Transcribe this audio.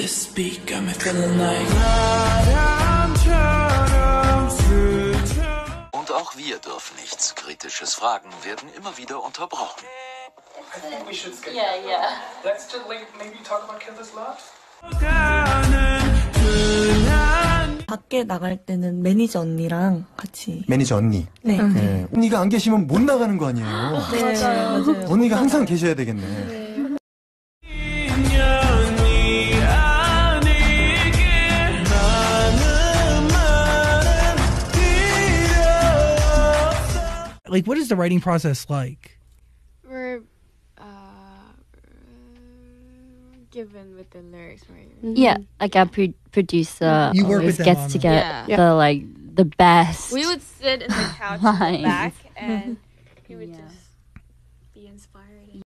This beat got me feeling like. Und auch wir dürfen nichts Kritisches fragen, werden immer wieder unterbrochen. I think we should skip. Yeah. Let's just maybe talk about Careless Love. 밖에 나갈 때는 매니저 언니랑 같이. 매니저 언니. 네. 네. 언니가 안 계시면 못 나가는 거 아니에요? 네, 맞아요. 언니가 항상 계셔야 되겠네. Like, what is the writing process like? We're given with the lyrics, right? Yeah, like a producer You work always with them on gets to them. get the best. We would sit in the couch in the Lines. back and he would just